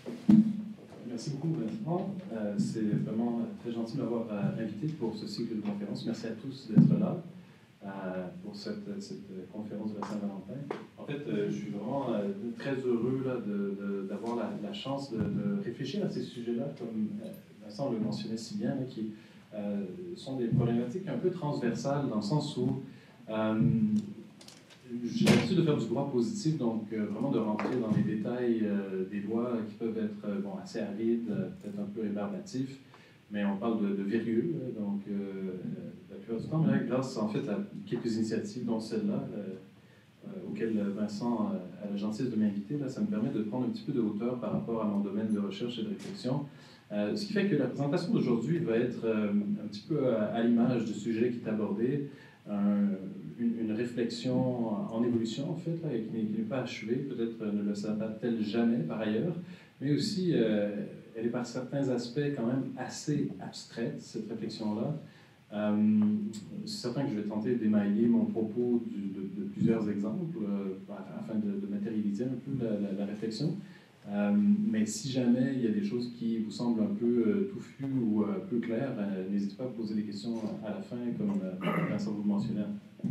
Merci beaucoup, Vincent. C'est vraiment très gentil de m'avoir invité pour ce cycle de conférences. Merci à tous d'être là pour cette conférence de la Saint-Valentin. En fait, je suis vraiment très heureux d'avoir la chance de réfléchir à ces sujets-là, comme Vincent le mentionnait si bien, là, qui sont des problématiques un peu transversales dans le sens où j'ai l'habitude de faire du droit positif, donc vraiment de rentrer dans les détails des lois qui peuvent être assez arides, peut-être un peu rébarbatifs, mais on parle de virgule, donc la plupart du temps, mais là, grâce en fait à quelques initiatives, dont celle-là, auxquelles Vincent a la gentillesse de m'inviter, là, ça me permet de prendre un petit peu de hauteur par rapport à mon domaine de recherche et de réflexion. Ce qui fait que la présentation d'aujourd'hui va être un petit peu à l'image du sujet qui est abordé, une réflexion en évolution, en fait, là, et qui n'est pas achevée, peut-être ne le sera-t-elle jamais par ailleurs, mais aussi, elle est par certains aspects quand même assez abstraite, cette réflexion-là. C'est certain que je vais tenter d'émailler mon propos de plusieurs exemples afin de matérialiser un peu la réflexion. Mais si jamais il y a des choses qui vous semblent un peu touffues ou peu claires, n'hésitez pas à poser des questions à la fin, comme Vincent vous le mentionnait.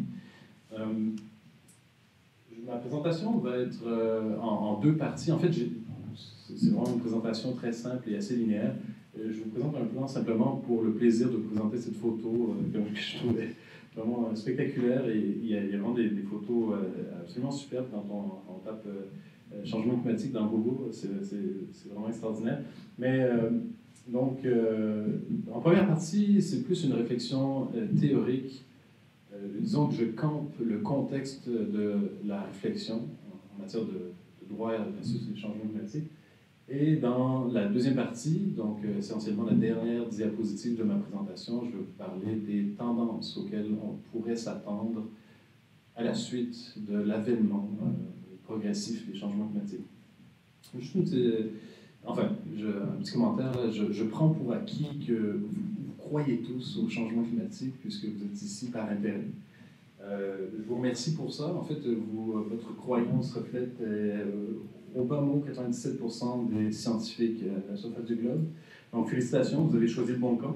Ma présentation va être en deux parties. En fait, c'est vraiment une présentation très simple et assez linéaire. Je vous présente un plan simplement pour le plaisir de vous présenter cette photo que je trouvais vraiment spectaculaire. Et il y a vraiment des photos absolument superbes quand on tape changement climatique dans Google. C'est vraiment extraordinaire. Mais donc, en première partie, c'est plus une réflexion théorique. Disons que je campe le contexte de la réflexion en matière de droit versus les changements climatiques. Et dans la deuxième partie, donc essentiellement la dernière diapositive de ma présentation, je vais vous parler des tendances auxquelles on pourrait s'attendre à la suite de l'avènement progressif des changements climatiques. Juste un petit commentaire, là, je prends pour acquis que vous croyez tous au changement climatique puisque vous êtes ici par intérêt. Je vous remercie pour ça. En fait, votre croyance reflète au bas mot 97% des scientifiques à la surface du globe. Donc, félicitations, vous avez choisi le bon camp.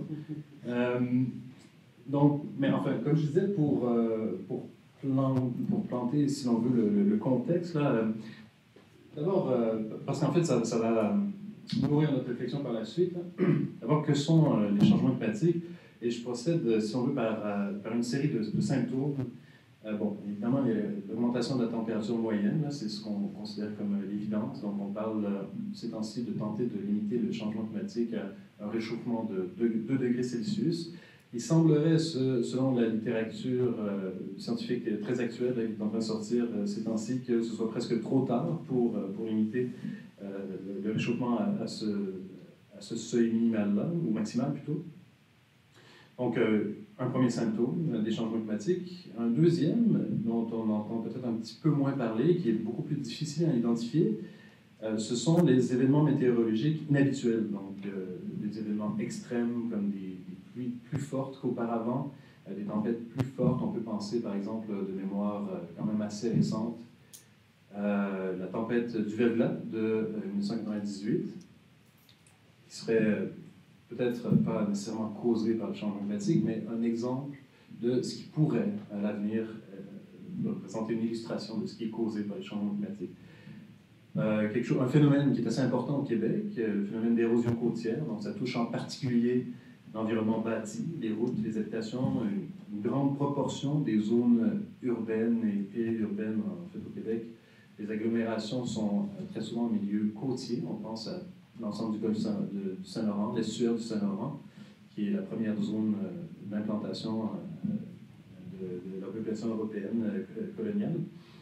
Mais enfin, comme je disais, pour planter, si l'on veut, le contexte, là, d'abord, parce qu'en fait, ça va nourrir notre réflexion par la suite. D'abord, que sont les changements climatiques? Et je procède, si on veut, par une série de symptômes. Évidemment, il y a l'augmentation de la température moyenne, c'est ce qu'on considère comme l'évidence. Donc, on parle ces temps-ci de tenter de limiter le changement climatique à un réchauffement de 2 degrés Celsius. Il semblerait, selon la littérature scientifique très actuelle qui est en train de sortir ces temps-ci, que ce soit presque trop tard pour limiter le réchauffement à ce seuil minimal-là, ou maximal plutôt. Donc, un premier symptôme des changements climatiques. Un deuxième, dont on entend peut-être un petit peu moins parler, qui est beaucoup plus difficile à identifier, ce sont les événements météorologiques inhabituels, donc des événements extrêmes comme des pluies plus fortes qu'auparavant, des tempêtes plus fortes. On peut penser, par exemple, de mémoire quand même assez récente, la tempête du Verglas de 1998, qui serait peut-être pas nécessairement causée par le changement climatique, mais un exemple de ce qui pourrait, à l'avenir, représenter une illustration de ce qui est causé par le changement climatique. Un phénomène qui est assez important au Québec, le phénomène d'érosion côtière, donc ça touche en particulier l'environnement bâti, les routes, les habitations, une grande proportion des zones urbaines et périurbaines en fait, au Québec. Les agglomérations sont très souvent en milieu côtier, on pense à l'ensemble du golfe du Saint-Laurent, l'estuaire du Saint-Laurent, qui est la première zone d'implantation de la population européenne coloniale.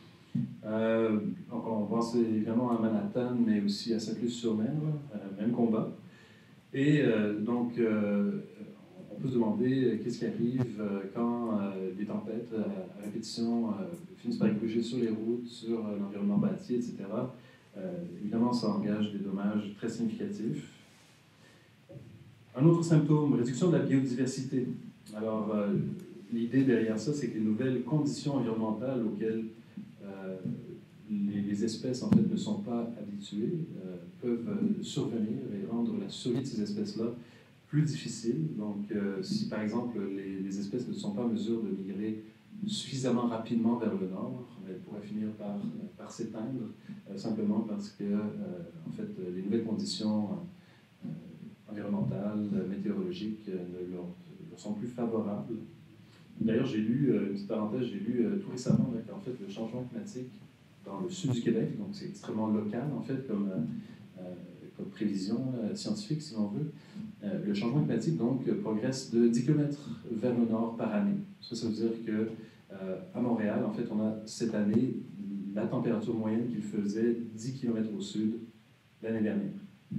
Donc on pense évidemment à Manhattan, mais aussi à Sainte-Luce-sur-Mer, même combat. Et donc, on peut se demander qu'est-ce qui arrive quand des tempêtes à répétition finissent par bouger sur les routes, sur l'environnement bâti, etc. Évidemment, ça engage des dommages très significatifs. Un autre symptôme, réduction de la biodiversité. Alors, l'idée derrière ça, c'est que les nouvelles conditions environnementales auxquelles les espèces, en fait, ne sont pas habituées peuvent survenir et rendre la survie de ces espèces-là plus difficile. Donc, si par exemple les espèces ne sont pas en mesure de migrer suffisamment rapidement vers le nord, elles pourraient finir par s'éteindre, simplement parce que en fait, les nouvelles conditions environnementales, météorologiques ne leur sont plus favorables. D'ailleurs, j'ai lu, une petite parenthèse, j'ai lu tout récemment qu'en fait, le changement climatique dans le sud du Québec, donc c'est extrêmement local en fait comme prévision scientifique, si l'on veut. Le changement climatique, donc, progresse de 10 km vers le nord par année. Ça veut dire que à Montréal, en fait, on a cette année la température moyenne qu'il faisait 10 km au sud l'année dernière.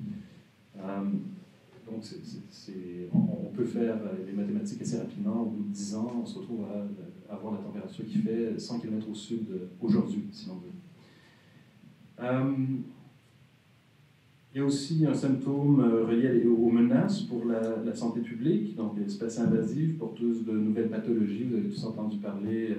Donc, on peut faire les mathématiques assez rapidement. Au bout de 10 ans, on se retrouve à avoir la température qui fait 100 km au sud aujourd'hui, si l'on veut. Il y a aussi un symptôme relié aux menaces pour la santé publique, donc les espèces invasives porteuses de nouvelles pathologies. Vous avez tous entendu parler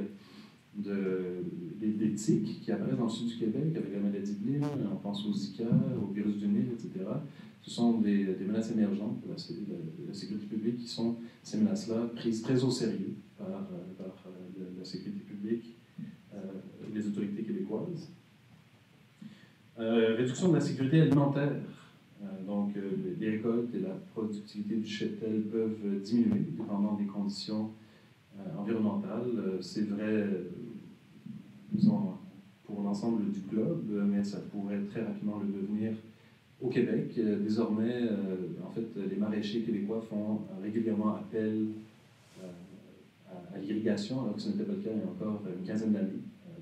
des tiques qui apparaissent dans le sud du Québec avec la maladie de Lyme, on pense au Zika, au virus du Nil, etc. Ce sont des menaces émergentes pour la sécurité publique qui sont ces menaces-là prises très au sérieux par la sécurité publique, les autorités québécoises. Réduction de la sécurité alimentaire. Donc, les récoltes et la productivité du cheptel peuvent diminuer, dépendant des conditions environnementales. C'est vrai, disons, pour l'ensemble du globe, mais ça pourrait très rapidement le devenir au Québec. Désormais, en fait, les maraîchers québécois font régulièrement appel à l'irrigation, alors que ce n'était pas le cas il y a encore une quinzaine d'années.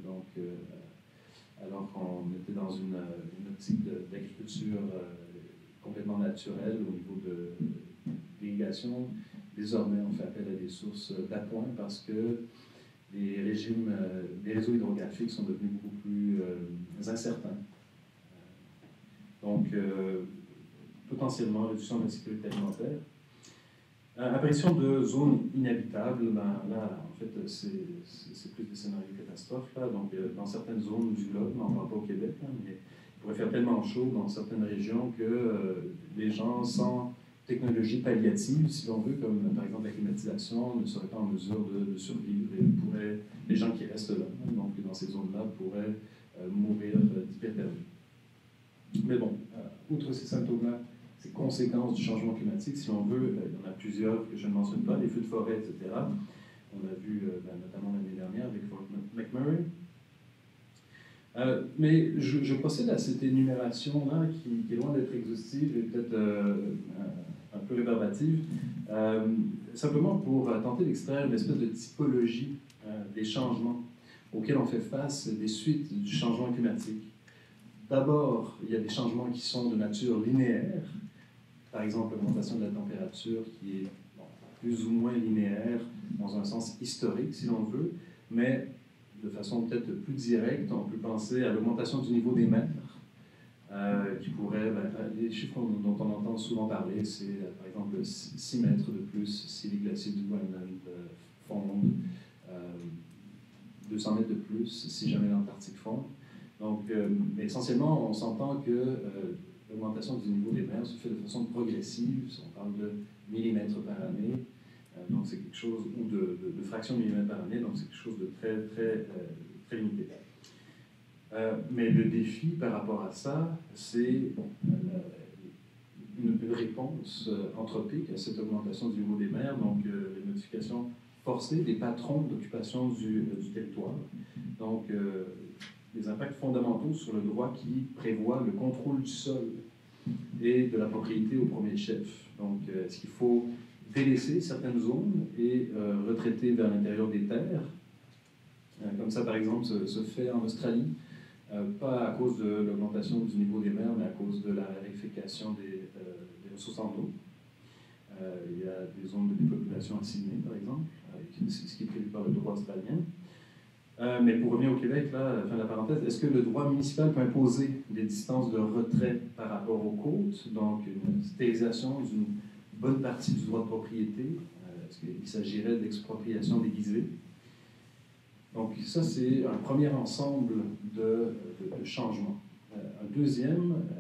Alors qu'on était dans une optique d'agriculture complètement naturelle au niveau de l'irrigation, désormais on fait appel à des sources d'appoint parce que les réseaux hydrographiques sont devenus beaucoup plus incertains. Donc, potentiellement réduction de la sécurité alimentaire. Apparition de zones inhabitables, ben, là, en fait, c'est plus des scénarios catastrophes. Là. Donc, dans certaines zones du globe, on n'en parle pas au Québec, hein, mais il pourrait faire tellement chaud dans certaines régions que les gens sans technologie palliative, si l'on veut, comme par exemple la climatisation, ne seraient pas en mesure de survivre. Et les gens qui restent là, hein, donc dans ces zones-là, pourraient mourir d'hypothermie. Mais bon, outre ces symptômes-là, ces conséquences du changement climatique, si on veut, il y en a plusieurs que je ne mentionne pas, les feux de forêt, etc. On l'a vu notamment l'année dernière avec Fort McMurray. Mais je procède à cette énumération-là qui est loin d'être exhaustive et peut-être un peu rébarbative, simplement pour tenter d'extraire une espèce de typologie des changements auxquels on fait face des suites du changement climatique. D'abord, il y a des changements qui sont de nature linéaire, par exemple l'augmentation de la température qui est plus ou moins linéaire dans un sens historique, si l'on veut, mais de façon peut-être plus directe, on peut penser à l'augmentation du niveau des mers, qui pourrait, les chiffres dont on entend souvent parler, c'est par exemple 6 mètres de plus si les glaciers du Groenland fondent, 200 mètres de plus si jamais l'Antarctique fond. Donc, essentiellement, on s'entend que l'augmentation du niveau des mers se fait de façon progressive. On parle de millimètres par année, donc c'est quelque chose, ou de fractions de millimètres par année, donc c'est quelque chose de très limité. Mais le défi par rapport à ça, c'est une réponse anthropique à cette augmentation du niveau des mers, donc les modifications forcées des patrons d'occupation du territoire. Donc, des impacts fondamentaux sur le droit qui prévoit le contrôle du sol et de la propriété au premier chef. Donc, est-ce qu'il faut délaisser certaines zones et retraiter vers l'intérieur des terres, comme ça, par exemple, se fait en Australie, pas à cause de l'augmentation du niveau des mers, mais à cause de la raréfaction des ressources en eau. Il y a des zones de dépopulation à Sydney, par exemple, ce qui est prévu par le droit australien. Mais pour revenir au Québec, là, à la fin de la parenthèse, est-ce que le droit municipal peut imposer des distances de retrait par rapport aux côtes, donc une stérilisation d'une bonne partie du droit de propriété? Est-ce qu'il s'agirait d'expropriation déguisée? Donc ça, c'est un premier ensemble de changements. Un deuxième,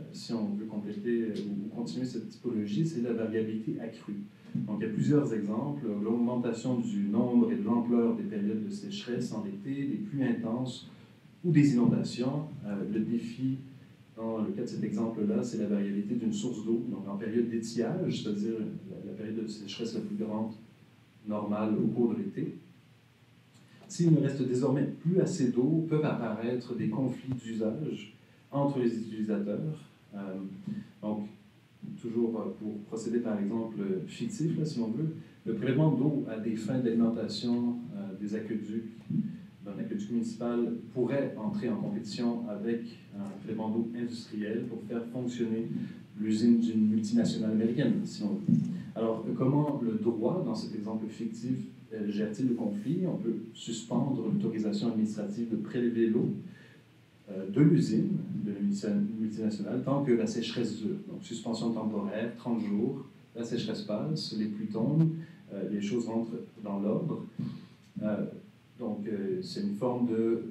si on veut compléter ou continuer cette typologie, c'est la variabilité accrue. Donc, il y a plusieurs exemples. L'augmentation du nombre et de l'ampleur des périodes de sécheresse en été, des pluies intenses ou des inondations. Le défi, dans le cas de cet exemple-là, c'est la variabilité d'une source d'eau. Donc, en période d'étiage, c'est-à-dire la période de sécheresse la plus grande normale au cours de l'été. S'il ne reste désormais plus assez d'eau, peuvent apparaître des conflits d'usage entre les utilisateurs. Donc, toujours pour procéder par exemple fictif, là, si on veut, le prélèvement d'eau à des fins d'alimentation des aqueducs, d'un aqueduc municipal, pourrait entrer en compétition avec un prélèvement d'eau industriel pour faire fonctionner l'usine d'une multinationale américaine, si on veut. Alors, comment le droit, dans cet exemple fictif, gère-t-il le conflit? On peut suspendre l'autorisation administrative de prélever l'eau de l'usine, de la multinationale, tant que la sécheresse dure. Donc, suspension temporaire, 30 jours, la sécheresse passe, les pluies tombent, les choses rentrent dans l'ordre. C'est une forme de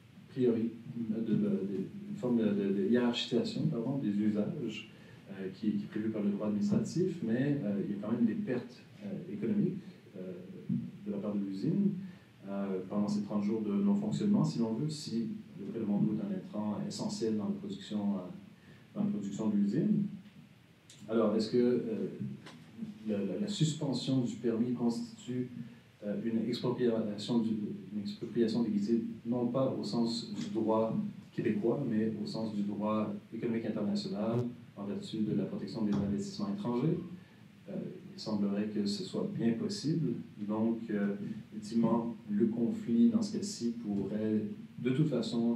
une forme de hiérarchisation des usages qui est prévue par le droit administratif, mais il y a quand même des pertes économiques de la part de l'usine pendant ces 30 jours de non-fonctionnement, si l'on veut, si le prélèvement d'eau est un intrant essentiel dans la production de l'usine. Alors, est-ce que la suspension du permis constitue une expropriation déguisée, non pas au sens du droit québécois, mais au sens du droit économique international, en vertu de la protection des investissements étrangers? Il semblerait que ce soit bien possible. Donc, ultimement, le conflit, dans ce cas-ci, pourrait de toute façon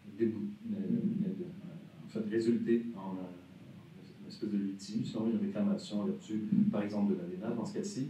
résulter en une espèce de litige, sinon une réclamation en vertu, par exemple, de l'ALENA, dans ce cas-ci.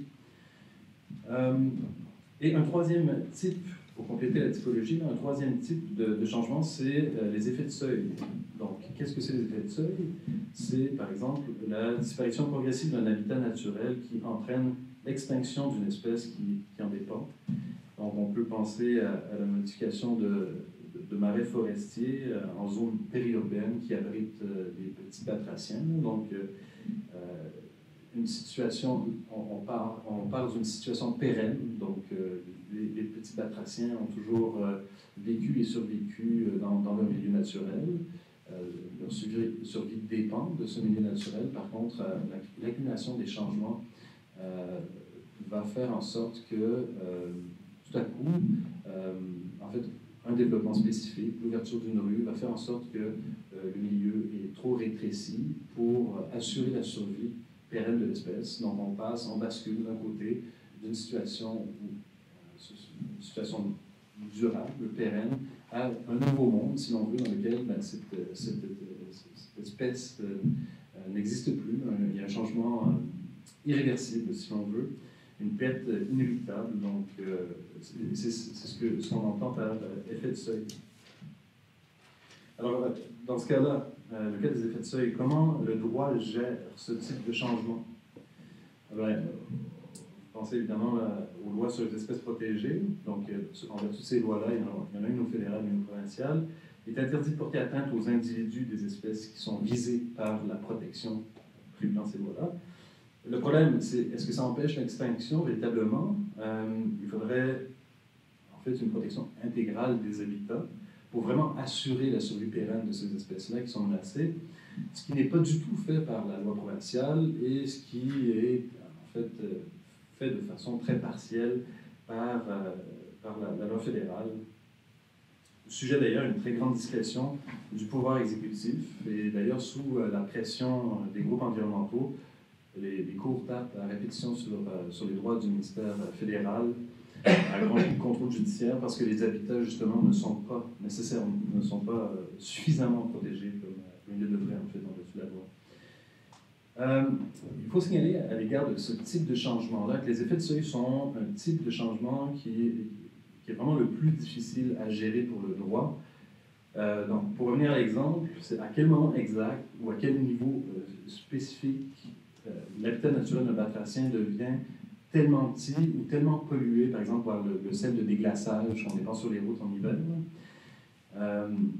Et un troisième type, pour compléter la typologie, un troisième type de changement, c'est les effets de seuil. Donc, qu'est-ce que c'est les effets de seuil? C'est, par exemple, la disparition progressive d'un habitat naturel qui entraîne l'extinction d'une espèce qui en dépend. Donc, on peut penser à la modification de marais forestiers en zone périurbaine qui abritent des petits batraciens. Donc, une situation, on parle d'une situation pérenne, donc les petits batraciens ont toujours vécu et survécu dans leur milieu naturel. Leur survie dépend de ce milieu naturel. Par contre, l'accumulation des changements va faire en sorte que, tout à coup, en fait, un développement spécifique, l'ouverture d'une rue, va faire en sorte que le milieu est trop rétréci pour assurer la survie pérenne de l'espèce. Donc, on bascule d'un côté d'une situation durable, pérenne, à un nouveau monde, si l'on veut, dans lequel cette espèce n'existe plus. Il y a un changement irréversible, si l'on veut, une perte inéluctable. Donc, c'est ce qu'on entend par effet de seuil. Alors, dans ce cas-là, le cas des effets de seuil, comment le droit gère ce type de changement? Alors, pensez évidemment aux lois sur les espèces protégées. Donc, en vertu de ces lois-là, il y en a une au fédéral et une provinciale. Il est interdit de porter atteinte aux individus des espèces qui sont visées par la protection prévue dans ces lois-là. Le problème, c'est est-ce que ça empêche l'extinction véritablement? Il faudrait en fait une protection intégrale des habitats pour vraiment assurer la survie pérenne de ces espèces-là qui sont menacées, ce qui n'est pas du tout fait par la loi provinciale et ce qui est en fait fait de façon très partielle par la loi fédérale. Sujet d'ailleurs une très grande discrétion du pouvoir exécutif et d'ailleurs sous la pression des groupes environnementaux, les cours tapent à répétition sur les droits du ministère fédéral à grand contrôle judiciaire parce que les habitats justement ne sont pas suffisamment protégés comme ils le devraient en fait en vertu de la loi. Il faut signaler à l'égard de ce type de changement-là que les effets de seuil sont un type de changement qui est vraiment le plus difficile à gérer pour le droit. Donc, pour revenir à l'exemple, c'est à quel moment exact ou à quel niveau spécifique l'habitat naturel d'un batracien devient tellement petit ou tellement pollué, par exemple par le sel de déglaçage qu'on dépend sur les routes en hiver,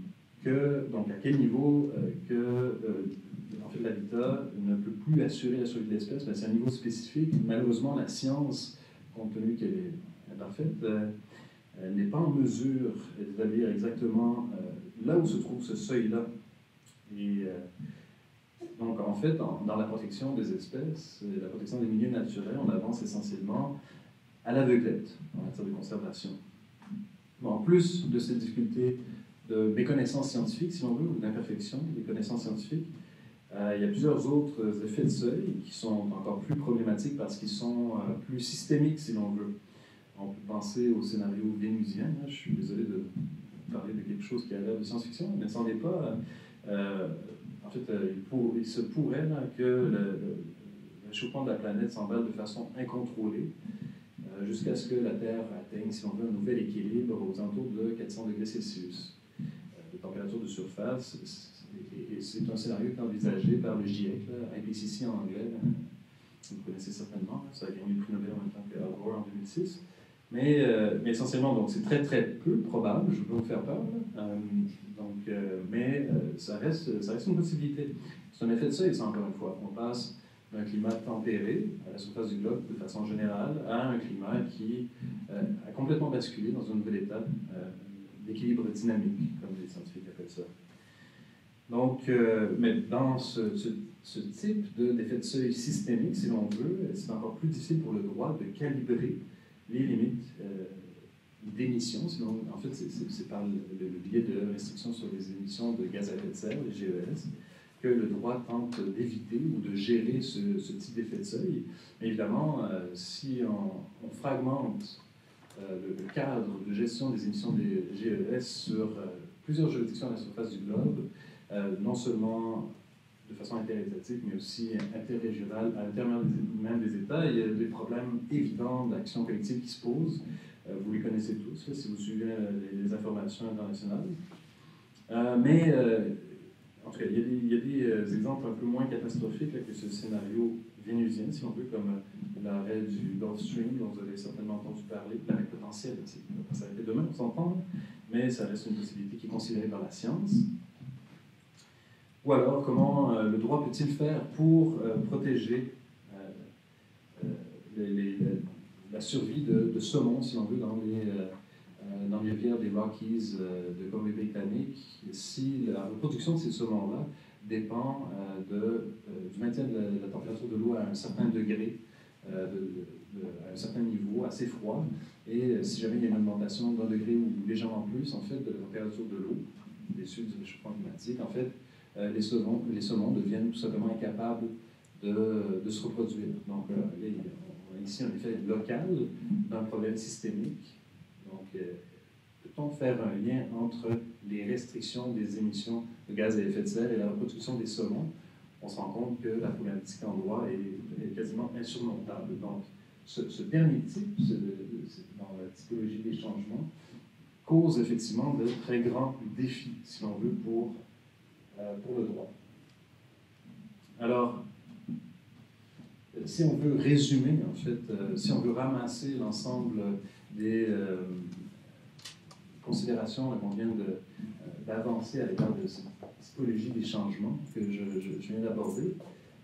donc à quel niveau en fait, l'habitat ne peut plus assurer la survie de l'espèce, mais c'est un niveau spécifique. Malheureusement, la science, compte tenu qu'elle est imparfaite, n'est pas en mesure d'établir exactement là où se trouve ce seuil-là. Et donc, en fait, dans la protection des espèces, la protection des milieux naturels, on avance essentiellement à l'aveuglette en matière de conservation. Bon, en plus de ces difficultés de méconnaissance scientifique, si l'on veut, ou d'imperfection des connaissances scientifiques, il y a plusieurs autres effets de seuil qui sont encore plus problématiques parce qu'ils sont plus systémiques, si l'on veut. On peut penser au scénario vénusien. Hein. Je suis désolé de parler de quelque chose qui a l'air de science-fiction, mais ce n'en est pas. En fait, il se pourrait là, que le réchauffement de la planète s'emballe de façon incontrôlée jusqu'à ce que la Terre atteigne, si on veut, un nouvel équilibre aux alentours de 400 degrés Celsius de température de surface. Et c'est un scénario qui est envisagé par le GIEC, là, IPCC en anglais. Vous connaissez certainement, ça a gagné le prix Nobel en même temps que Al Gore en 2006. Mais essentiellement, donc, c'est très très peu probable, je ne veux pas vous faire peur, mais ça reste une possibilité. C'est un effet de seuil, ça, encore une fois. On passe d'un climat tempéré à la surface du globe de façon générale à un climat qui a complètement basculé dans un nouvel état d'équilibre dynamique, comme les scientifiques appellent ça. Donc, mais dans ce type d'effet de seuil systémique, si l'on veut, c'est encore plus difficile pour le droit de calibrer les limites d'émissions. En fait, c'est par le biais de restrictions sur les émissions de gaz à effet de serre, les GES, que le droit tente d'éviter ou de gérer ce type d'effet de seuil. Mais évidemment, si on fragmente le cadre de gestion des émissions des GES sur plusieurs juridictions à la surface du globe, non seulement de façon interétatique, mais aussi interrégionale, à l'intérieur même des États, il y a des problèmes évidents d'action collective qui se posent. Vous les connaissez tous, là, si vous suivez les informations internationales. En tout cas, il y a des exemples un peu moins catastrophiques là, que ce scénario vénusien, si on veut, comme l'arrêt du Gulf Stream, dont vous avez certainement entendu parler, l'arrêt potentiel. On ne va pas s'arrêter demain, on s'entend, mais ça reste une possibilité qui est considérée par la science. Ou alors, comment le droit peut-il faire pour protéger la survie de saumons, si on veut, dans les rivières des Rockies de Colombie-Britannique, si la reproduction de ces saumons-là dépend du maintien de la température de l'eau à un certain degré, à un certain niveau, assez froid, et si jamais il y a une augmentation d'un degré ou légèrement plus, en fait, de la température de l'eau, issu du réchauffement climatique, en fait, les saumons deviennent tout simplement incapables de se reproduire. Donc, on a ici un effet local d'un problème systémique. Donc, peut-on faire un lien entre les restrictions des émissions de gaz à effet de serre et la reproduction des saumons? On se rend compte que la problématique en droit est quasiment insurmontable. Donc, ce dernier type, dans la typologie des changements, cause effectivement de très grands défis, si l'on veut, pour le droit. Alors, si on veut résumer, en fait, si on veut ramasser l'ensemble des considérations qu'on vient d'avancer à l'égard de cette typologie des changements que je viens d'aborder,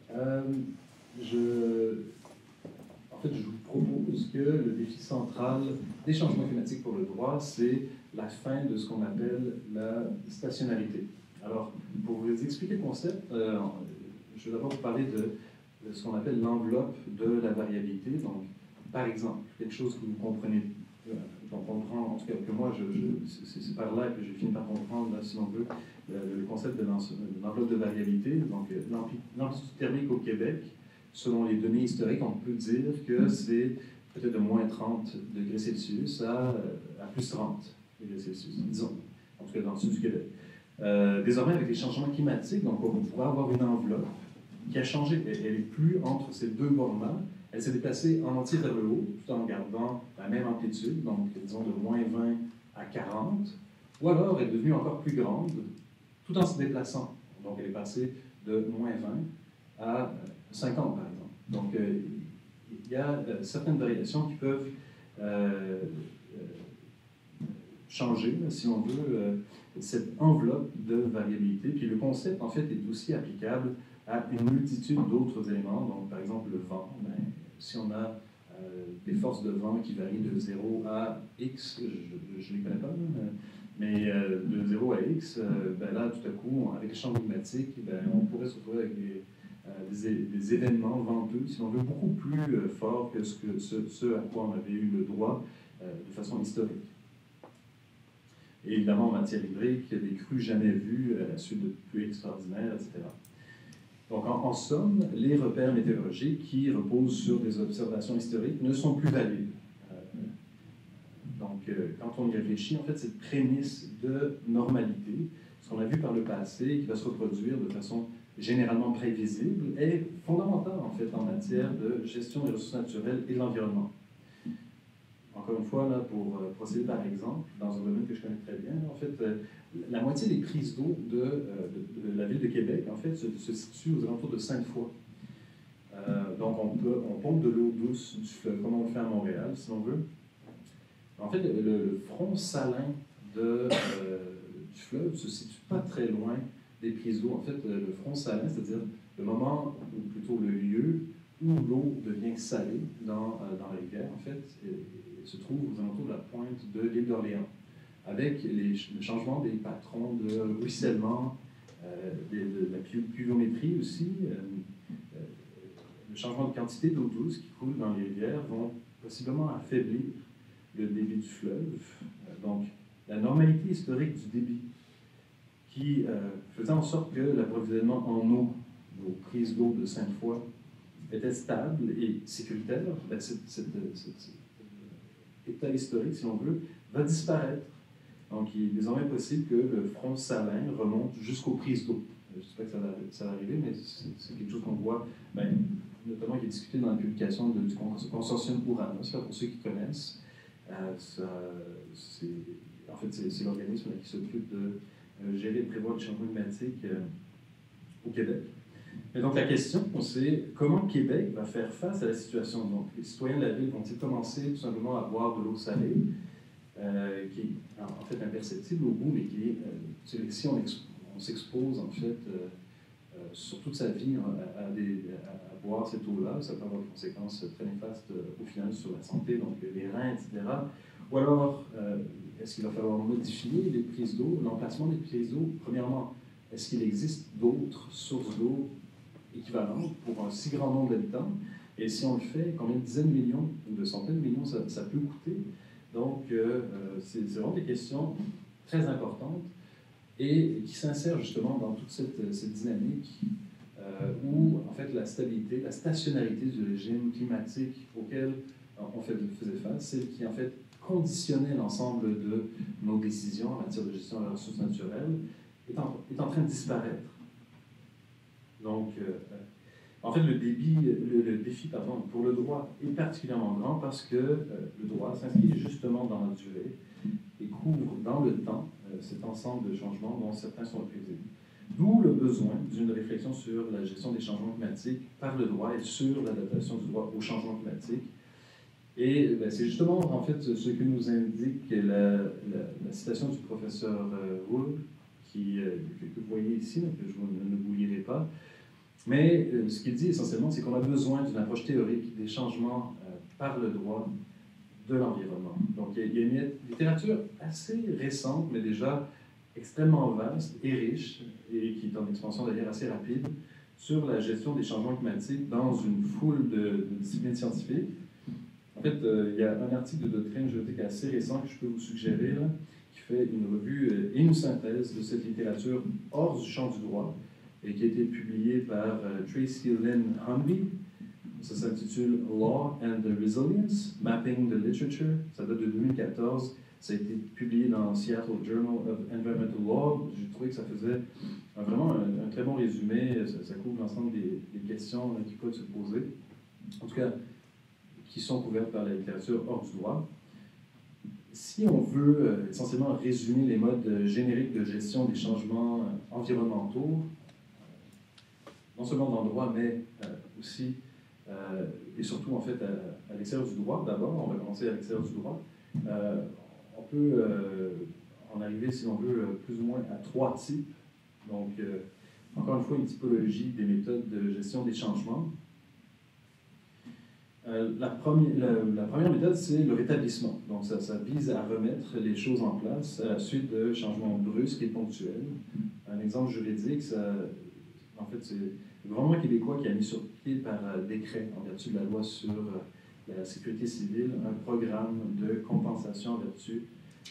en fait, je vous propose que le défi central des changements climatiques pour le droit, c'est la fin de ce qu'on appelle la stationnarité. Alors, pour vous expliquer le concept, je vais d'abord vous parler de ce qu'on appelle l'enveloppe de la variabilité. Donc, par exemple, quelque chose que vous comprenez, donc on comprend, en tout cas que moi, c'est par là que je finis par comprendre, là, si on veut, le concept de l'enveloppe de variabilité. Donc, l'amplitude thermique au Québec, selon les données historiques, on peut dire que c'est peut-être de moins 30 degrés Celsius à plus 30 degrés Celsius, disons, en tout cas dans le sud du Québec. Désormais, avec les changements climatiques, donc on pourrait avoir une enveloppe qui a changé. Elle n'est plus entre ces deux bornes-là. Elle s'est déplacée en entier vers le haut, tout en gardant la même amplitude, donc disons de moins 20 à 40, ou alors elle est devenue encore plus grande, tout en se déplaçant. Donc elle est passée de moins 20 à 50, par exemple. Donc il y a certaines variations qui peuvent changer, si on veut, cette enveloppe de variabilité. Puis le concept, en fait, est aussi applicable à une multitude d'autres éléments. Donc, par exemple, le vent. Ben, si on a des forces de vent qui varient de 0 à x, je ne les connais pas, mais de 0 à x, ben là, tout à coup, avec les champs climatiques, ben, on pourrait se retrouver avec des événements venteux, si on veut, beaucoup plus forts que ce à quoi on avait eu le droit de façon historique. Et évidemment, en matière hydrique, des crues jamais vues à la suite de pluies extraordinaires, etc. Donc, en somme, les repères météorologiques qui reposent sur des observations historiques ne sont plus valides. Donc, quand on y réfléchit, en fait, cette prémisse de normalité, ce qu'on a vu par le passé, qui va se reproduire de façon généralement prévisible, est fondamentale, en fait, en matière de gestion des ressources naturelles et de l'environnement. Encore une fois, là, pour procéder par exemple, dans un domaine que je connais très bien, en fait, la moitié des prises d'eau de la ville de Québec, en fait, se situe aux alentours de Sainte-Foy. Donc, on pompe de l'eau douce du fleuve, comme on le fait à Montréal, si on veut. En fait, le front salin du fleuve ne se situe pas très loin des prises d'eau. En fait, le front salin, c'est-à-dire le moment, ou plutôt le lieu, où l'eau devient salée dans la rivière, en fait, se trouve aux alentours de la pointe de l'île d'Orléans, avec le changement des patrons de ruissellement, de la pluviométrie aussi, le changement de quantité d'eau douce qui coule dans les rivières vont possiblement affaiblir le débit du fleuve. Donc, la normalité historique du débit qui faisait en sorte que l'approvisionnement en eau, aux prises d'eau de Sainte-Foy, était stable et sécuritaire, ben cet état historique, si l'on veut, va disparaître. Donc, il est désormais possible que le front salin remonte jusqu'aux prises d'eau. J'espère que ça va arriver, mais c'est quelque chose qu'on voit, ben, notamment qui est discuté dans la publication du consortium Uranus, là, pour ceux qui connaissent. En fait, c'est l'organisme qui s'occupe de gérer et de prévoir les changements climatiques au Québec. Et donc la question, c'est comment Québec va faire face à la situation. Donc les citoyens de la ville vont-ils commencer tout simplement à boire de l'eau salée, qui est en fait imperceptible au goût, mais qui est, si on s'expose en fait sur toute sa vie à boire cette eau-là, ça peut avoir des conséquences très néfastes au final sur la santé, donc les reins, etc. Ou alors, est-ce qu'il va falloir modifier les prises d'eau, l'emplacement des prises d'eau? Premièrement, est-ce qu'il existe d'autres sources d'eau équivalentes pour un si grand nombre d'habitants? Et si on le fait, combien de dizaines de millions ou de centaines de millions ça peut coûter? Donc, c'est vraiment des questions très importantes et qui s'insèrent justement dans toute cette dynamique où, en fait, la stabilité, la stationnarité du régime climatique auquel on faisait face, celle qui, en fait, conditionnait l'ensemble de nos décisions en matière de gestion des ressources naturelles, est en train de disparaître. Donc, en fait, le défi pour le droit est particulièrement grand parce que le droit s'inscrit justement dans la durée et couvre dans le temps cet ensemble de changements dont certains sont imprévisibles. D'où le besoin d'une réflexion sur la gestion des changements climatiques par le droit et sur l'adaptation du droit aux changements climatiques. Et ben, c'est justement, en fait, ce que nous indique la citation du professeur Wood, que vous voyez ici, que je ne vous lirai pas. Mais ce qu'il dit essentiellement, c'est qu'on a besoin d'une approche théorique des changements par le droit de l'environnement. Donc il y a une littérature assez récente, mais déjà extrêmement vaste et riche, et qui est en expansion d'ailleurs assez rapide, sur la gestion des changements climatiques dans une foule de disciplines scientifiques. En fait, il y a un article de doctrine juridique assez récent que je peux vous suggérer, là, qui fait une revue et une synthèse de cette littérature hors du champ du droit, et qui a été publié par Tracy Lynn Humby. Ça s'intitule Law and the Resilience, Mapping the Literature. Ça date de 2014. Ça a été publié dans Seattle Journal of Environmental Law. J'ai trouvé que ça faisait vraiment un très bon résumé. Ça couvre l'ensemble des questions qui peuvent se poser, en tout cas, qui sont couvertes par la littérature hors du droit. Si on veut essentiellement résumer les modes génériques de gestion des changements environnementaux, non seulement dans le droit, mais aussi et surtout en fait à l'extérieur du droit. D'abord, on va commencer à l'extérieur du droit. On peut en arriver, si l'on veut, plus ou moins à 3 types. Donc, encore une fois, une typologie des méthodes de gestion des changements. La première méthode, c'est le rétablissement. Donc, ça vise à remettre les choses en place à la suite de changements brusques et ponctuels. Un exemple juridique, en fait, c'est le gouvernement québécois qui a mis sur pied par décret, en vertu de la loi sur la sécurité civile, un programme de compensation en vertu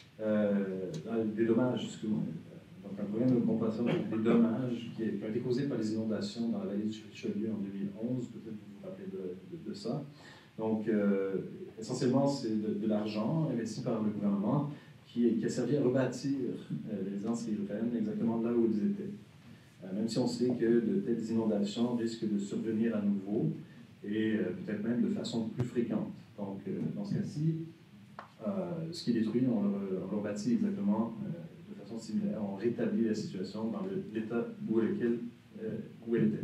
des dommages, excusez-moi. Donc, un programme de compensation des dommages qui a été causé par les inondations dans la vallée du Richelieu en 2011. Peut-être que vous vous rappelez de ça. Donc, essentiellement, c'est de l'argent investi par le gouvernement qui a servi à rebâtir les résidences riveraines exactement là où ils étaient. Même si on sait que de telles inondations risquent de survenir à nouveau et peut-être même de façon plus fréquente. Donc, dans ce cas-ci, ce qui est détruit, on le rebâtit exactement de façon similaire. On rétablit la situation dans l'état où elle était.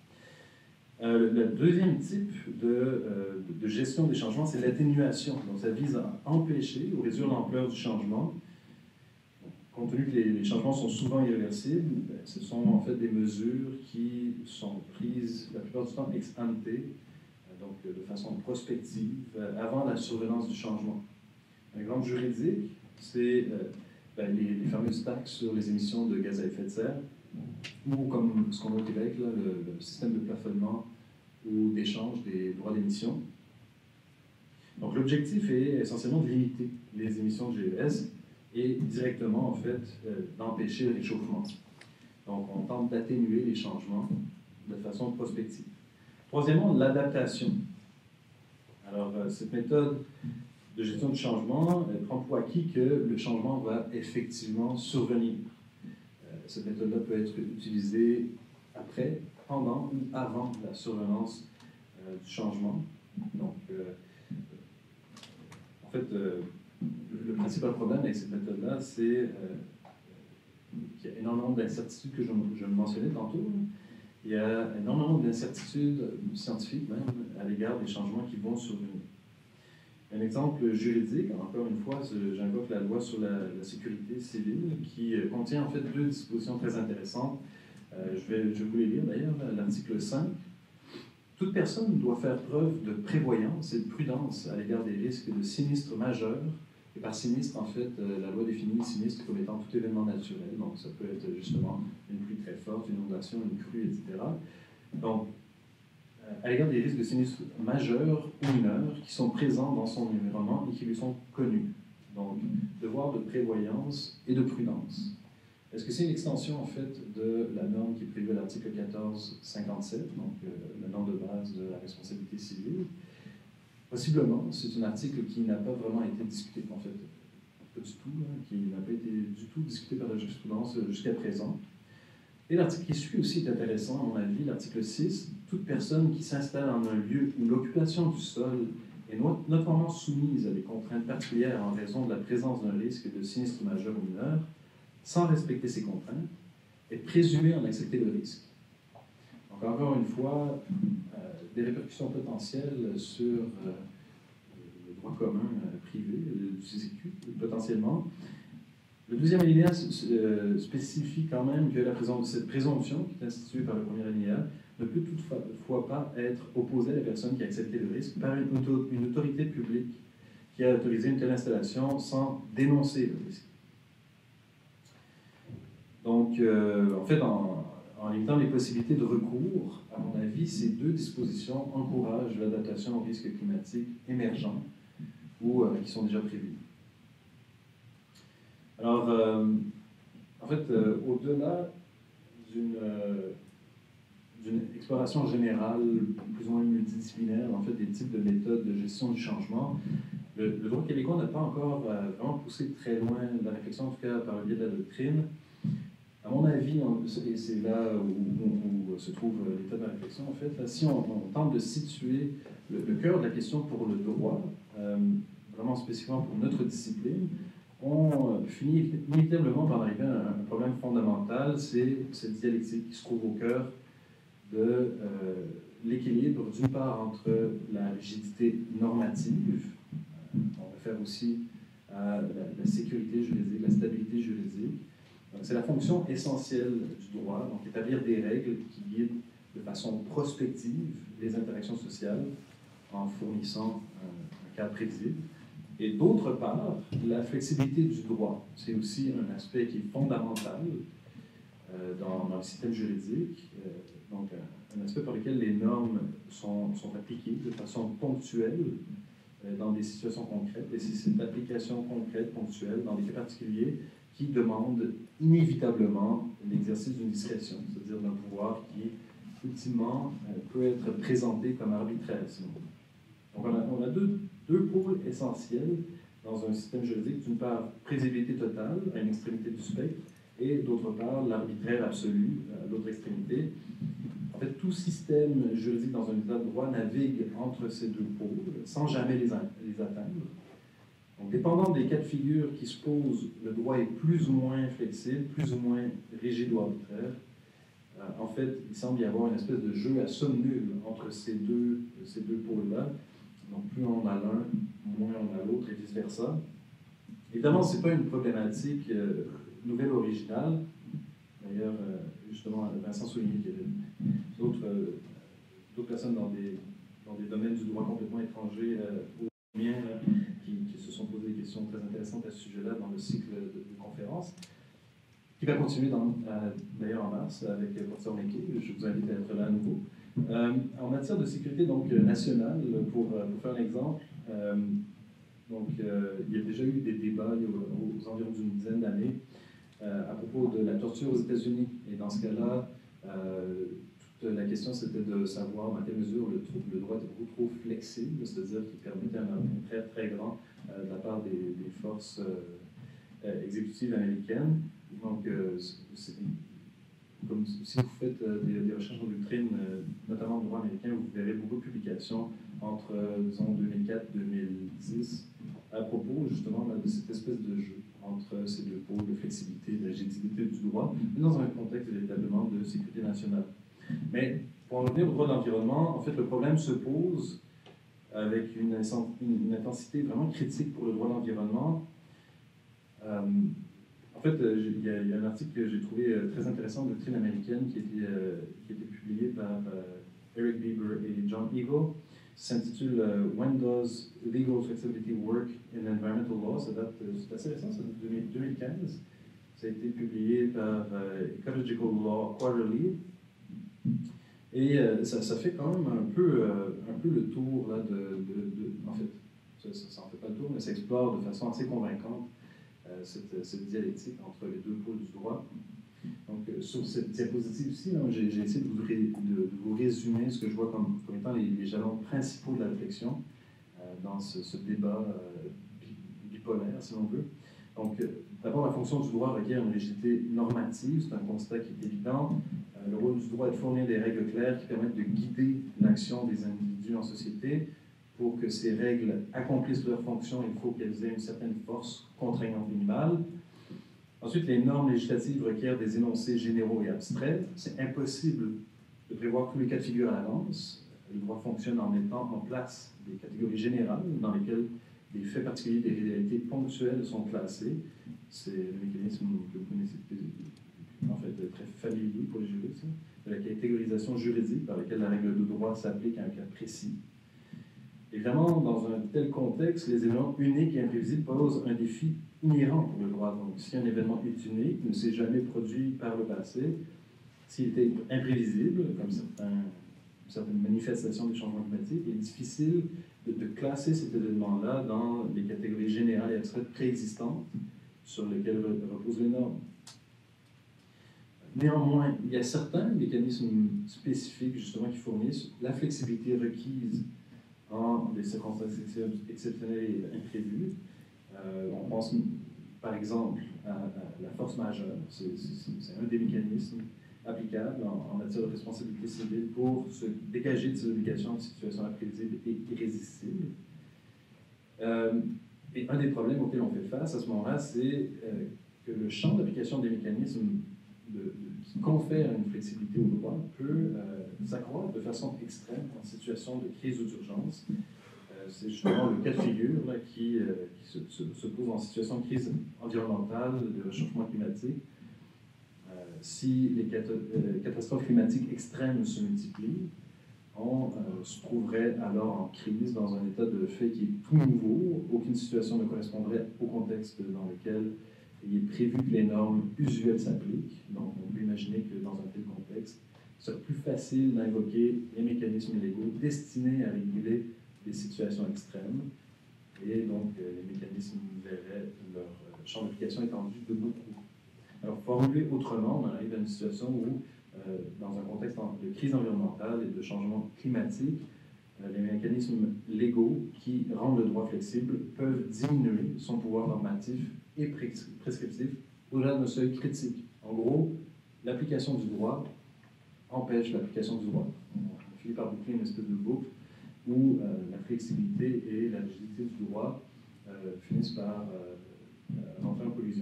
Le deuxième type de gestion des changements, c'est l'atténuation. Donc, ça vise à empêcher ou réduire l'ampleur du changement. Compte tenu que les changements sont souvent irréversibles, ce sont en fait des mesures qui sont prises la plupart du temps ex ante, donc de façon prospective, avant la survenance du changement. Un exemple juridique, c'est les fameuses taxes sur les émissions de gaz à effet de serre, ou comme ce qu'on a au Québec, là, le système de plafonnement ou d'échange des droits d'émission. Donc l'objectif est essentiellement de limiter les émissions de GES et directement, en fait, d'empêcher le réchauffement. Donc on tente d'atténuer les changements de façon prospective. Troisièmement, l'adaptation. Alors cette méthode de gestion du changement prend pour acquis que le changement va effectivement survenir. Cette méthode-là peut être utilisée après, pendant ou avant la survenance du changement. Donc, en fait, le principal problème avec cette méthode-là, c'est qu'il y a énormément d'incertitudes que je mentionnais tantôt. Il y a énormément d'incertitudes scientifiques même à l'égard des changements qui vont survenir. Un exemple juridique, encore une fois, j'invoque la loi sur la sécurité civile qui contient en fait 2 dispositions très intéressantes. Je vais vous les lire d'ailleurs, l'article 5. Toute personne doit faire preuve de prévoyance et de prudence à l'égard des risques de sinistres majeurs. Et par sinistre, en fait, la loi définit sinistre comme étant tout événement naturel. Donc, ça peut être justement une pluie très forte, une inondation, une crue, etc. Donc, à l'égard des risques de sinistres majeurs ou mineurs qui sont présents dans son environnement et qui lui sont connus. Donc, devoir de prévoyance et de prudence. Est-ce que c'est une extension, en fait, de la norme qui est prévue à l'article 1457, donc la norme de base de la responsabilité civile? Possiblement, c'est un article qui n'a pas vraiment été discuté, en fait, pas du tout, qui n'a pas été du tout discuté par la jurisprudence jusqu'à présent. Et l'article qui suit aussi est intéressant, à mon avis, l'article 6. Toute personne qui s'installe en un lieu où l'occupation du sol est notamment soumise à des contraintes particulières en raison de la présence d'un risque de sinistre majeur ou mineur, sans respecter ces contraintes, est présumée en accepter le risque. Donc, encore une fois, des répercussions potentielles sur le droit commun privé du CCQ, potentiellement. Le deuxième alinéa spécifie quand même que cette présomption, qui est instituée par le premier alinéa, ne peut toutefois pas être opposée à la personne qui a accepté le risque par une autorité publique qui a autorisé une telle installation sans dénoncer le risque. Donc, en fait, en limitant les possibilités de recours, à mon avis, ces 2 dispositions encouragent l'adaptation aux risques climatiques émergents ou qui sont déjà prévus. Alors, en fait, au-delà d'une exploration générale, plus ou moins multidisciplinaire, en fait, des types de méthodes de gestion du changement, le droit québécois n'a pas encore vraiment poussé très loin la réflexion, en tout cas par le biais de la doctrine. À mon avis, et c'est là où se trouve l'état de la réflexion, en fait, là, si on tente de situer le cœur de la question pour le droit, vraiment spécifiquement pour notre discipline, on finit inévitablement par arriver à un problème fondamental, c'est cette dialectique qui se trouve au cœur de l'équilibre, d'une part, entre la rigidité normative, on réfère aussi à la sécurité juridique, la stabilité juridique. C'est la fonction essentielle du droit, donc établir des règles qui guident de façon prospective les interactions sociales en fournissant un cadre prévisible. Et d'autre part, la flexibilité du droit, c'est aussi un aspect qui est fondamental dans le système juridique, donc un aspect par lequel les normes sont appliquées de façon ponctuelle dans des situations concrètes, et c'est cette application concrète, ponctuelle, dans des cas particuliers, qui demande inévitablement l'exercice d'une discrétion, c'est-à-dire d'un pouvoir qui, ultimement, peut être présenté comme arbitraire. Donc on a deux pôles essentiels dans un système juridique. D'une part, prévisibilité totale à une extrémité du spectre, et d'autre part, l'arbitraire absolu à l'autre extrémité. En fait, tout système juridique dans un état de droit navigue entre ces deux pôles sans jamais les atteindre. Donc, dépendant des cas de figure qui se posent, le droit est plus ou moins flexible, plus ou moins rigide ou arbitraire. En fait, il semble y avoir une espèce de jeu à somme nulle entre ces deux pôles-là. Donc, plus on a l'un, moins on a l'autre, et vice-versa. Évidemment, ce n'est pas une problématique nouvelle, originale. D'ailleurs, justement, Vincent soulignait qu'il y avait d'autres personnes dans des domaines du droit complètement étrangers aux miens qui se sont posé des questions très intéressantes à ce sujet-là dans le cycle de conférences, qui va continuer d'ailleurs en mars avec le professeur Meké. Je vous invite à être là à nouveau. En matière de sécurité donc, nationale, pour faire un exemple, il y a déjà eu des débats aux environs d'une dizaine d'années à propos de la torture aux États-Unis. Et dans ce cas-là, toute la question c'était de savoir dans quelle mesure le droit était beaucoup trop flexible, c'est-à-dire qu'il permettait un arbitraire très grand de la part des forces exécutives américaines. Donc, comme si vous faites des recherches en doctrine, notamment en droit américain, vous verrez beaucoup de publications entre, disons, 2004 et 2010 à propos justement de cette espèce de jeu entre ces deux pôles de flexibilité et de rigidité du droit, mais dans un contexte véritablement de sécurité nationale. Mais pour en revenir au droit de l'environnement, en fait, le problème se pose avec une intensité vraiment critique pour le droit de l'environnement. En fait, il y a un article que j'ai trouvé très intéressant de doctrine américaine qui a été publié par Eric Bieber et John Eagle. Ça s'intitule When Does Legal Flexibility Work in Environmental Law? C'est assez récent, ça date de 2015. Ça a été publié par Ecological Law Quarterly. Et ça fait quand même un peu le tour là, en fait, ça n'en fait pas le tour, mais ça explore de façon assez convaincante cette dialectique entre les deux pôles du droit. Donc, sur cette diapositive-ci, j'ai essayé de vous résumer ce que je vois comme étant les jalons principaux de la réflexion dans ce débat bipolaire, si l'on veut. Donc, d'abord, la fonction du droit requiert une rigidité normative, c'est un constat qui est évident. Le rôle du droit est de fournir des règles claires qui permettent de guider l'action des individus en société. Pour que ces règles accomplissent leur fonction, il faut qu'elles aient une certaine force contraignante minimale. Ensuite, les normes législatives requièrent des énoncés généraux et abstraits. C'est impossible de prévoir tous les cas de figure à l'avance. Le droit fonctionne en mettant en place des catégories générales dans lesquelles des faits particuliers, des réalités ponctuelles sont classés. C'est le mécanisme que vous connaissez en fait très familier pour les juristes, de la catégorisation juridique par laquelle la règle de droit s'applique à un cas précis. Évidemment, dans un tel contexte, les événements uniques et imprévisibles posent un défi inhérent pour le droit. Donc, si un événement est unique, ne s'est jamais produit par le passé, s'il était imprévisible, comme certaines manifestations du changement climatique, il est difficile de classer cet événement-là dans les catégories générales et abstraites préexistantes sur lesquelles reposent les normes. Néanmoins, il y a certains mécanismes spécifiques, justement, qui fournissent la flexibilité requise en des circonstances exceptionnelles et imprévues. On pense, par exemple, à la force majeure. C'est un des mécanismes applicables en matière de responsabilité civile pour se dégager de ces obligations de situation imprévisible et irrésistible. Et un des problèmes auxquels on fait face à ce moment-là, c'est que le champ d'application des mécanismes qui confèrent une flexibilité au droit peut s'accroître de façon extrême en situation de crise ou d'urgence. c'est justement le cas de figure là, qui se pose en situation de crise environnementale, de réchauffement climatique. Si les catastrophes climatiques extrêmes se multiplient, on se trouverait alors en crise dans un état de fait qui est tout nouveau. Aucune situation ne correspondrait au contexte dans lequel il est prévu que les normes usuelles s'appliquent. Donc, on peut imaginer que dans un tel contexte, il serait plus facile d'invoquer les mécanismes légaux destinés à réguler des situations extrêmes. Et donc, les mécanismes verraient leur champ d'application étendu de beaucoup. Alors, formulé autrement, on arrive à une situation où, dans un contexte de crise environnementale et de changement climatique, les mécanismes légaux qui rendent le droit flexible peuvent diminuer son pouvoir normatif et prescriptif au-delà d'un seuil critique. En gros, l'application du droit empêche l'application du droit. On finit par boucler une espèce de boucle où la flexibilité et la rigidité du droit finissent par rentrer en collision.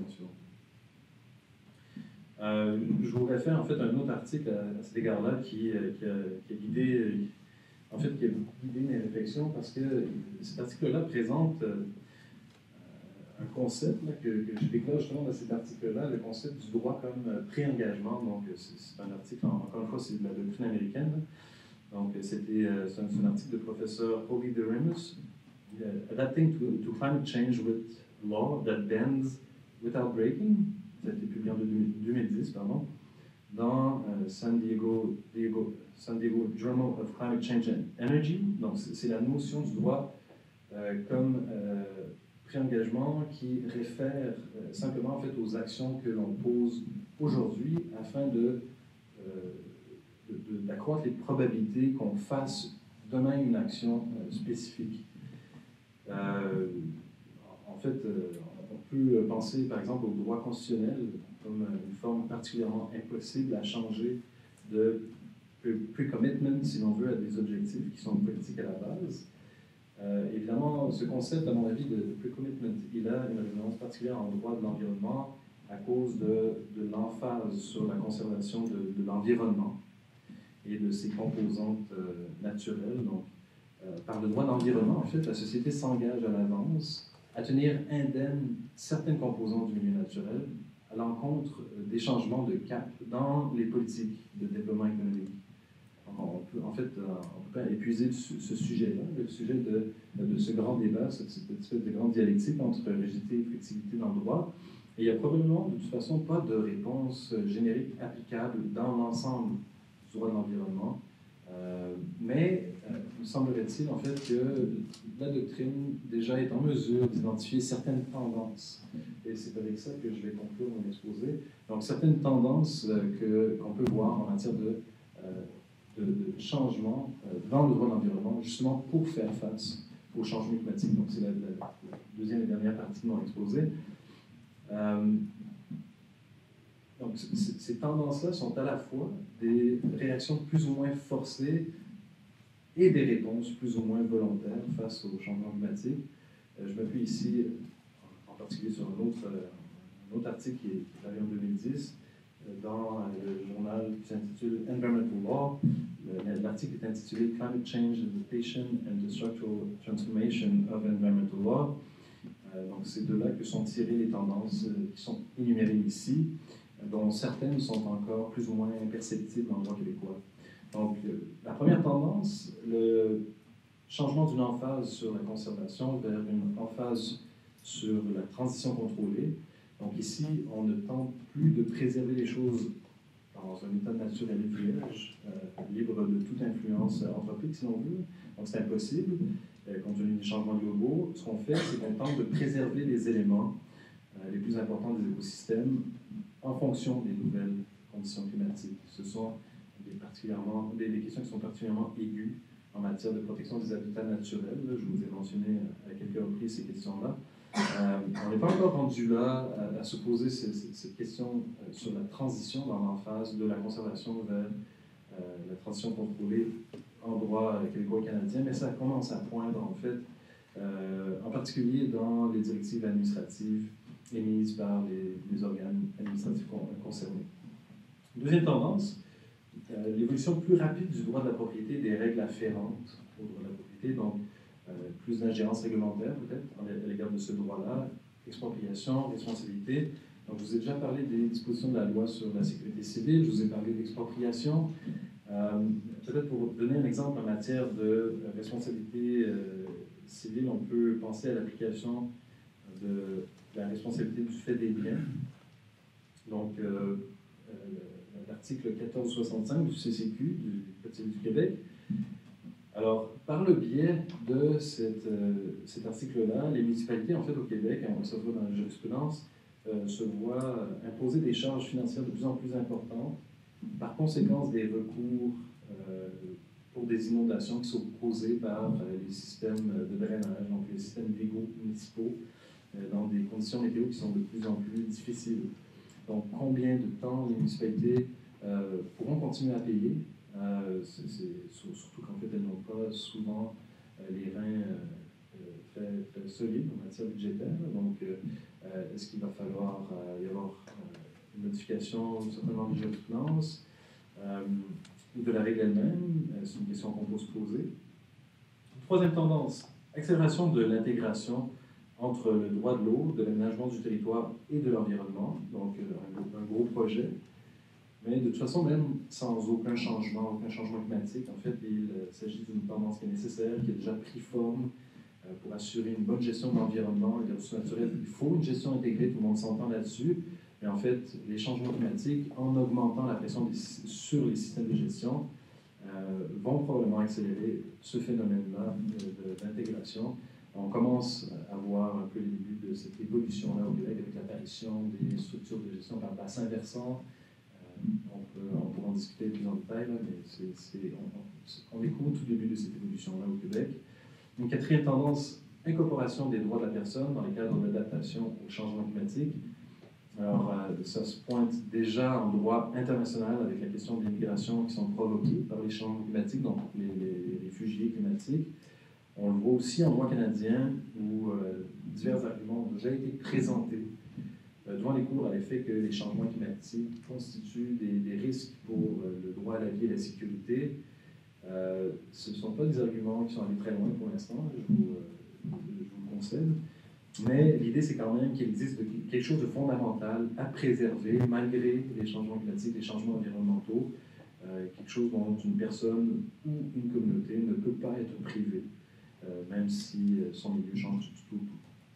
Je vous réfère en fait à un autre article à cet égard-là qui a guidé, mes réflexions parce que cet article-là présente un concept là, que je déclare justement dans cet article-là, le concept du droit comme pré-engagement. Donc, c'est un article, encore une fois, c'est de la doctrine américaine. Donc, c'est un article de professeur Holly Deremus, Adapting to Climate Change with Law that Bends Without Breaking. Ça a été publié en 2010, pardon, dans San Diego Journal of Climate Change and Energy. Donc, c'est la notion du droit comme pré-engagement qui réfère simplement en fait, aux actions que l'on pose aujourd'hui afin d'accroître les probabilités qu'on fasse demain une action spécifique. En fait, on peut penser par exemple au droit constitutionnel comme une forme particulièrement impossible à changer de pre-commitment, si l'on veut, à des objectifs qui sont politiques à la base. Évidemment, ce concept, à mon avis, de pre-commitment, il a une résonance particulière en droit de l'environnement à cause de l'emphase sur la conservation de l'environnement et de ses composantes naturelles. Donc, par le droit d'environnement, en fait, la société s'engage à l'avance à tenir indemne certaines composantes du milieu naturel à l'encontre des changements de cap dans les politiques de développement économique. On peut pas épuiser ce sujet-là, le sujet de ce grand débat, cette espèce de grande dialectique entre rigidité et flexibilité dans le droit. Et il n'y a probablement, de toute façon, pas de réponse générique applicable dans l'ensemble du droit de l'environnement. Mais il semblerait-il en fait que la doctrine déjà est en mesure d'identifier certaines tendances. Et c'est avec ça que je vais conclure mon exposé. Donc certaines tendances qu'on peut voir en matière de changement dans le droit de l'environnement, justement pour faire face au changement climatique. Donc c'est la deuxième et dernière partie de mon exposé. Donc, ces tendances-là sont à la fois des réactions plus ou moins forcées et des réponses plus ou moins volontaires face au changement climatique. Je m'appuie ici en particulier sur un autre article qui est paru en 2010 dans le journal qui s'intitule Environmental Law. L'article est intitulé Climate Change, Adaptation and the Structural Transformation of Environmental Law. Donc, c'est de là que sont tirées les tendances qui sont énumérées ici, dont certaines sont encore plus ou moins imperceptibles dans le droit québécois. Donc, la première tendance, le changement d'une emphase sur la conservation vers une emphase sur la transition contrôlée. Donc ici, on ne tente plus de préserver les choses dans un état naturel et vierge, libre de toute influence anthropique, si l'on veut. Donc c'est impossible, compte tenu des changements globaux. Ce qu'on fait, c'est qu'on tente de préserver les éléments les plus importants des écosystèmes en fonction des nouvelles conditions climatiques. Ce sont des questions qui sont particulièrement aiguës en matière de protection des habitats naturels. Je vous ai mentionné à quelques reprises ces questions-là. On n'est pas encore rendu là à se poser cette question sur la transition dans l'emphase de la conservation vers la transition contrôlée en droit québécois et canadien, mais ça commence à poindre en fait, en particulier dans les directives administratives émises par les organes administratifs concernés. Deuxième tendance, l'évolution plus rapide du droit de la propriété, des règles afférentes au droit de la propriété. Donc, plus d'ingérence réglementaire peut-être à l'égard de ce droit-là, expropriation, responsabilité. Donc, je vous ai déjà parlé des dispositions de la loi sur la sécurité civile, je vous ai parlé d'expropriation. Peut-être pour donner un exemple en matière de responsabilité civile, on peut penser à l'application de la responsabilité du fait des biens. Donc, l'article 1465 du CCQ, du Code civil du Québec. Alors, par le biais de cet article-là, les municipalités, en fait, au Québec, on se voit dans la jurisprudence, se voient imposer des charges financières de plus en plus importantes, par conséquence des recours pour des inondations qui sont causées par les systèmes de drainage, donc les systèmes d'égouts municipaux, dans des conditions météo qui sont de plus en plus difficiles. Donc, combien de temps les municipalités pourront continuer à payer, surtout qu'en fait, elles n'ont pas souvent les reins très solides en matière budgétaire. Donc, est-ce qu'il va falloir y avoir une modification certainement de jurisprudence ou de la règle elle-même? C'est une question qu'on peut se poser. Troisième tendance, accélération de l'intégration entre le droit de l'eau, de l'aménagement du territoire et de l'environnement, donc un gros projet. Mais de toute façon, même sans aucun changement climatique, en fait, il s'agit d'une tendance qui est nécessaire, qui a déjà pris forme pour assurer une bonne gestion de l'environnement et des ressources naturelles. Il faut une gestion intégrée, tout le monde s'entend là-dessus, mais en fait, les changements climatiques, en augmentant la pression sur les systèmes de gestion, vont probablement accélérer ce phénomène-là d'intégration. On commence à voir un peu les débuts de cette évolution-là au Québec avec l'apparition des structures de gestion par bassin versant. On pourra en discuter plus en détail, là, mais on découvre au tout début de cette évolution-là au Québec. Une quatrième tendance, incorporation des droits de la personne dans les cadres d'adaptation au changement climatique. Alors, ça se pointe déjà en droit international avec la question des migrations qui sont provoquées par les changements climatiques, donc les réfugiés climatiques. On le voit aussi en droit canadien où divers arguments ont déjà été présentés devant les cours à l'effet que les changements climatiques constituent des risques pour le droit à la vie et la sécurité. Ce ne sont pas des arguments qui sont allés très loin pour l'instant, je vous le concède, mais l'idée c'est quand même qu'il existe quelque chose de fondamental à préserver malgré les changements climatiques, les changements environnementaux, quelque chose dont une personne ou une communauté ne peut pas être privée, même si son milieu change du tout.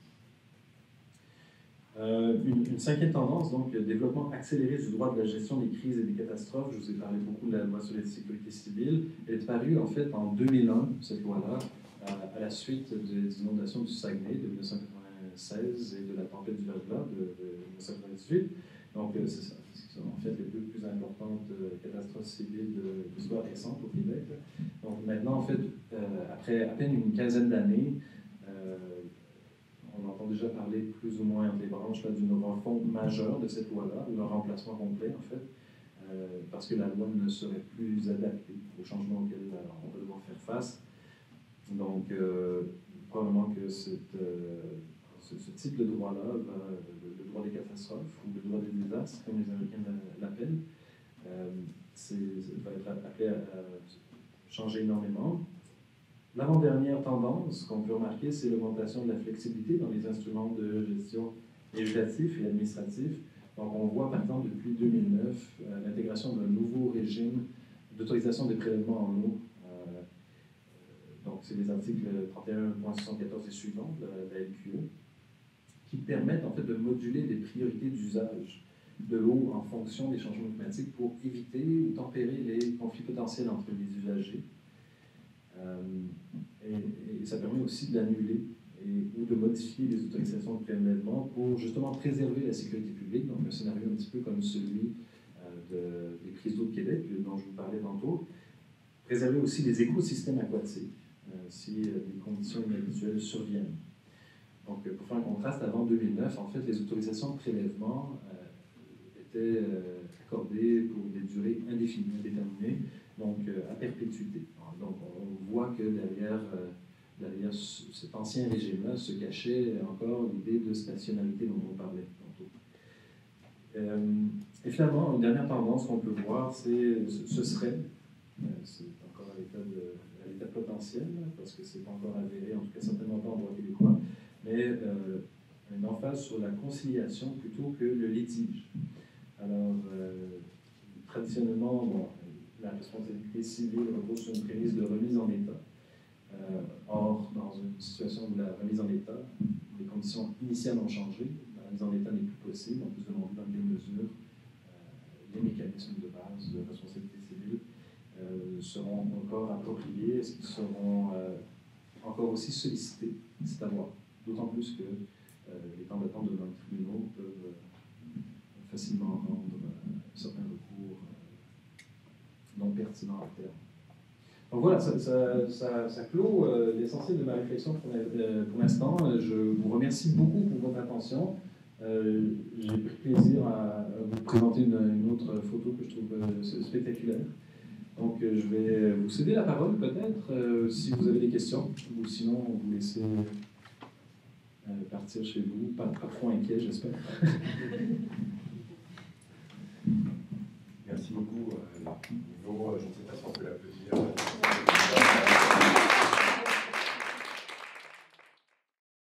Une cinquième tendance, donc, le développement accéléré du droit de la gestion des crises et des catastrophes. Je vous ai parlé beaucoup de la loi sur la sécurité civile. Elle est parue, en fait, en 2001, cette loi-là, à la suite des inondations du Saguenay de 1996 et de la tempête du Verglas de 1998. Donc, c'est ça. C'est en fait les deux plus importantes catastrophes civiles de l'histoire récente au Québec. Donc, maintenant, en fait, après à peine une quinzaine d'années, on entend déjà parler plus ou moins entre les branches d'une refonte majeure de cette loi-là, ou d'un remplacement complet, en fait, parce que la loi ne serait plus adaptée aux changements auxquels on va devoir faire face. Donc, probablement que ce type de droit-là, le droit des catastrophes, ou le droit des désastres, comme les Américains l'appellent, va être appelé à changer énormément. L'avant-dernière tendance qu'on peut remarquer, c'est l'augmentation de la flexibilité dans les instruments de gestion législatifs et administratifs. Donc, on voit, par exemple, depuis 2009, l'intégration d'un nouveau régime d'autorisation des prélèvements en eau. Donc, c'est les articles 31.74 et suivants de la LQE, qui permettent, en fait, de moduler les priorités d'usage de l'eau en fonction des changements climatiques pour éviter ou tempérer les conflits potentiels entre les usagers. Et ça permet aussi d'annuler ou de modifier les autorisations de prélèvement pour justement préserver la sécurité publique, donc un scénario un petit peu comme celui des prises d'eau de Québec, dont je vous parlais tantôt. Préserver aussi les écosystèmes aquatiques si des conditions inhabituelles surviennent. Donc, pour faire un contraste, avant 2009, en fait, les autorisations de prélèvement étaient accordées pour des durées indéfinies, indéterminées, donc à perpétuité. Donc, on voit que derrière cet ancien régime-là se cachait encore l'idée de stationnalité dont on parlait tantôt. Et finalement, une dernière tendance qu'on peut voir, ce serait, c'est encore à l'état potentiel, parce que c'est pas encore avéré, en tout cas certainement pas en droit québécois, mais une emphase sur la conciliation plutôt que le litige. Alors, traditionnellement, bon, la responsabilité civile repose sur une prémisse de remise en état. Or, dans une situation où la remise en état, les conditions initiales ont changé, la remise en état n'est plus possible, on peut se demander dans quelle mesure les mécanismes de base de responsabilité civile seront encore appropriés, est-ce qu'ils seront encore aussi sollicités, c'est à voir. D'autant plus que les temps d'attente devant les tribunaux peuvent facilement rendre certains recours non pertinents à terme. Donc voilà, ça clôt l'essentiel de ma réflexion pour l'instant. Je vous remercie beaucoup pour votre attention. J'ai pris plaisir à vous présenter une autre photo que je trouve spectaculaire. Donc je vais vous céder la parole peut-être, si vous avez des questions, ou sinon vous laisser partir chez vous, pas trop inquiet j'espère. Merci beaucoup. Je ne sais pas si on peut l'applaudir.